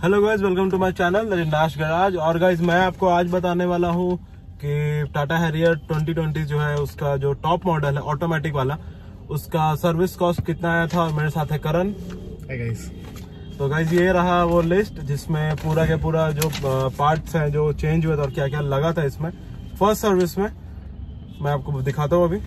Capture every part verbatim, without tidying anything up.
Hello guys, welcome to my channel Nash garage. और guys मैं आपको आज बताने वाला हूँ कि टाटा हैरियर ट्वेंटी ट्वेंटी जो है उसका जो टॉप मॉडल है ऑटोमेटिक वाला, उसका सर्विस कॉस्ट कितना आया था। और मेरे साथ है करण। Hey guys. तो गाइज ये रहा वो लिस्ट जिसमें पूरा के पूरा जो पार्ट्स हैं जो चेंज हुए थे और क्या क्या लगा था इसमें फर्स्ट सर्विस में। मैं आपको दिखाता हूँ अभी।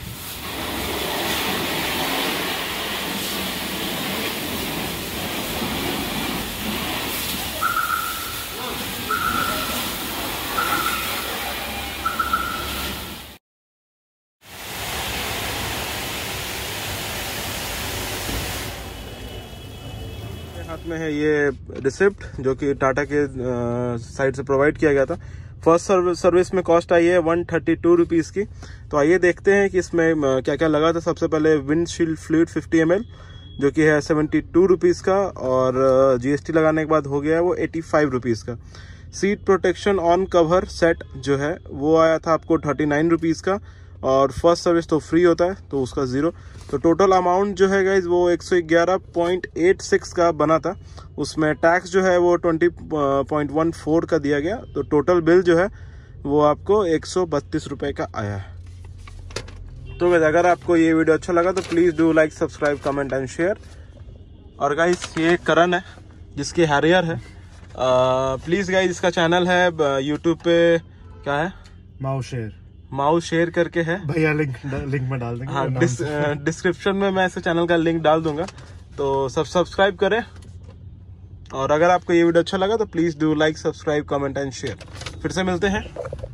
हाथ में है ये रिसिप्ट जो कि टाटा के साइड से प्रोवाइड किया गया था। फर्स्ट सर्विस सर्विस में कॉस्ट आई है वन थर्टी टू रुपीज़ की। तो आइए देखते हैं कि इसमें क्या क्या लगा था। सबसे पहले windshield fluid fifty M L जो कि है सेवेंटी टू रुपीज़ का, और जीएसटी लगाने के बाद हो गया है वो एटी फाइव रुपीज़ का। Seat protection on cover set जो है वो आया था आपको थर्टी नाइन रुपीज़ का, और फर्स्ट सर्विस तो फ्री होता है तो उसका ज़ीरो। तो टोटल अमाउंट जो है गाइज वो एक सौ ग्यारह पॉइंट एट सिक्स का बना था। उसमें टैक्स जो है वो ट्वेंटी पॉइंट वन फोर का दिया गया। तो टोटल बिल जो है वो आपको एक सौ बत्तीस रुपये का आया है। तो गाइज अगर आपको ये वीडियो अच्छा लगा तो please do like, subscribe, comment and share. और गाइज ये करण है जिसकी हैरियर है। प्लीज़ गाइज इसका चैनल है यूट्यूब पे, क्या है, माउ शेयर माउ शेयर करके है भैया। लिंक लिंक में डाल देंगे। हाँ, डिस, डिस्क्रिप्शन में मैं इस चैनल का लिंक डाल दूंगा, तो सब सब्सक्राइब करें। और अगर आपको ये वीडियो अच्छा लगा तो please do like, subscribe, comment and share. फिर से मिलते हैं।